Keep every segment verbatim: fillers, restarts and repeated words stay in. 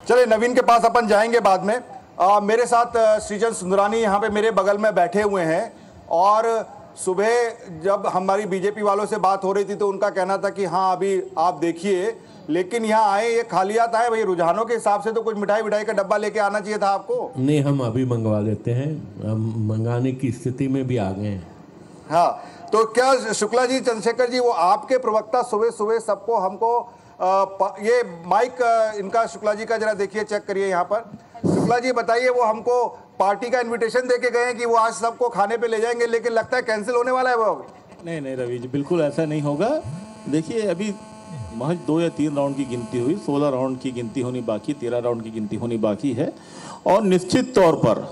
चलिए नवीन के पास अपन जाएंगे बाद में। आ, मेरे साथ सृजन सुंदरानी यहाँ पे मेरे बगल में बैठे हुए हैं और सुबह जब हमारी बीजेपी वालों से बात हो रही थी तो उनका कहना था कि हाँ अभी आप देखिए, लेकिन यहाँ आए ये खालियात आए भाई, रुझानों के हिसाब से तो कुछ मिठाई मिठाई का डब्बा लेके आना चाहिए था आपको। नहीं, हम अभी मंगवा लेते हैं, हम मंगाने की स्थिति में भी आ गए हैं। हाँ, तो क्या शुक्ला जी, चंद्रशेखर जी, वो आपके प्रवक्ता सुबह सुबह सबको हमको आ, ये माइक इनका शुक्ला जी का जरा देखिए, चेक करिए यहाँ पर। शुक्ला जी बताइए, वो हमको पार्टी का इनविटेशन देके गए हैं कि वो आज सबको खाने पे ले जाएंगे, लेकिन लगता है कैंसिल होने वाला है वो। नहीं नहीं रवि जी, बिल्कुल ऐसा नहीं होगा। देखिए अभी महज दो या तीन राउंड की गिनती हुई, सोलह राउंड की गिनती होनी बाकी, तेरह राउंड की गिनती होनी बाकी है। और निश्चित तौर पर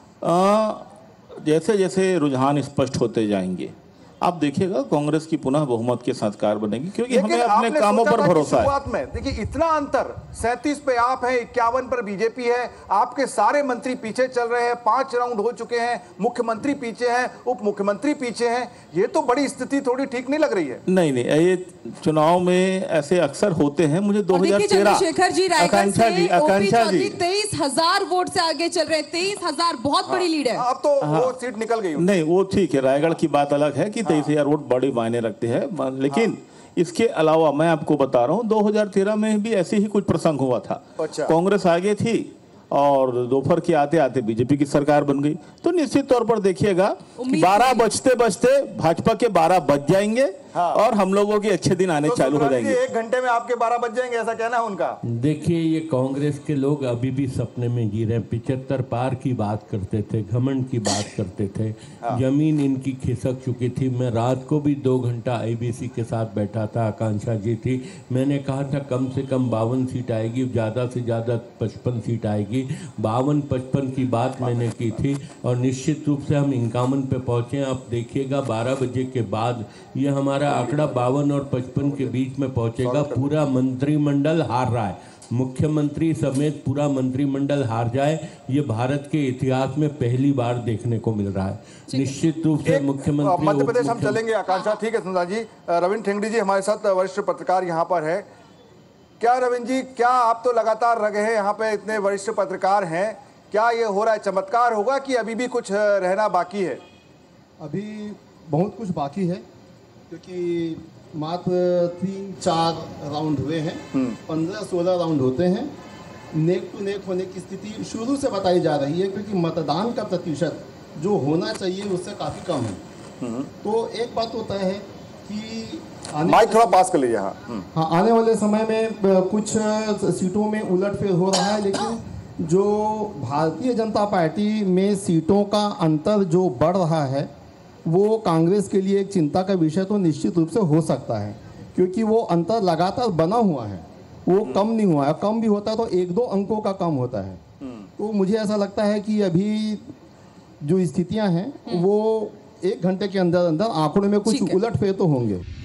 आ, जैसे जैसे रुझान स्पष्ट होते जाएंगे आप देखिएगा कांग्रेस की पुनः बहुमत के साथ कार बनेगी, क्योंकि हमें अपने कामों पर भरोसा है। शुरुआत में देखिए इतना अंतर, सैंतीस पे आप हैं, इक्यावन पर बीजेपी है, आपके सारे मंत्री पीछे चल रहे हैं, पांच राउंड हो चुके हैं, मुख्यमंत्री पीछे हैं, उप मुख्यमंत्री पीछे हैं, ये तो बड़ी स्थिति थोड़ी ठीक नहीं लग रही है। नहीं नहीं, ये चुनाव में ऐसे अक्सर होते हैं। मुझे दो हजार तेरह चंद्रशेखर जी, आकांक्षा जी आकांक्षा जी तेईस हजार वोट से आगे चल रहे हैं, तेईस हजार बहुत बड़ी लीड है। अब तो वो सीट निकल गई। नहीं वो ठीक है, रायगढ़ की बात अलग है कि तेईस हजार वोट बड़ी मायने रखते हैं, लेकिन हाँ। इसके अलावा मैं आपको बता रहा हूं दो हजार तेरह में भी ऐसे ही कुछ प्रसंग हुआ था। अच्छा। कांग्रेस आगे थी और दोपहर के आते आते बीजेपी की सरकार बन गई। तो निश्चित तौर पर देखिएगा बारह बजते बजते भाजपा के बारह बज जाएंगे। हाँ। और हम लोगों के अच्छे दिन आने तो चालू हो जाएंगे। एक घंटे में आपके बारह बज जाएंगे, ऐसा कहना है उनका। देखिए ये कांग्रेस के लोग अभी भी सपने में जी रहे हैं। पिछहत्तर पार की बात करते थे, घमंड की बात करते थे। हाँ। जमीन इनकी खिसक चुकी थी। मैं रात को भी दो घंटा आईबीसी के साथ बैठा था, आकांक्षा जी थी, मैंने कहा था कम से कम बावन सीट आएगी, ज़्यादा से ज़्यादा पचपन सीट आएगी। बावन पचपन की बात मैंने की थी और निश्चित रूप से हम इक्यावन पे पहुँचे। आप देखिएगा बारह बजे के बाद ये हमारा आंकड़ा बावन और पचपन के बीच में पहुंचेगा। पूरा मंत्रिमंडल हार रहा है, मुख्यमंत्री समेत पूरा मंत्रिमंडल हार जाए, ये भारत के इतिहास में पहली बार देखने को मिल रहा है। निश्चित रूप से मुख्यमंत्री मध्य प्रदेश हम चलेंगे। आकांक्षा, ठीक है सुंदर जी। रविंद्र ठेंगड़ी जी हमारे साथ वरिष्ठ पत्रकार यहाँ पर है। क्या रविंद्र जी, क्या आप तो लगातार रहे हैं यहाँ पे, इतने वरिष्ठ पत्रकार हैं, क्या ये हो रहा है चमत्कार होगा कि अभी भी कुछ रहना बाकी है? अभी बहुत कुछ बाकी है, क्योंकि मात्र तीन चार राउंड हुए हैं, पंद्रह सोलह राउंड होते हैं। नेक टू नेक होने की स्थिति शुरू से बताई जा रही है, क्योंकि मतदान का प्रतिशत जो होना चाहिए उससे काफ़ी कम है। तो एक बात होता है कि माइक थोड़ा पास कर लीजिए। हाँ हाँ, आने वाले समय में कुछ सीटों में उलटफेर हो रहा है, लेकिन जो भारतीय जनता पार्टी में सीटों का अंतर जो बढ़ रहा है वो कांग्रेस के लिए एक चिंता का विषय तो निश्चित रूप से हो सकता है, क्योंकि वो अंतर लगातार बना हुआ है, वो कम नहीं हुआ है। कम भी होता है तो एक दो अंकों का कम होता है। तो मुझे ऐसा लगता है कि अभी जो स्थितियां हैं वो एक घंटे के अंदर अंदर आंकड़ों में कुछ उलटफेर तो होंगे।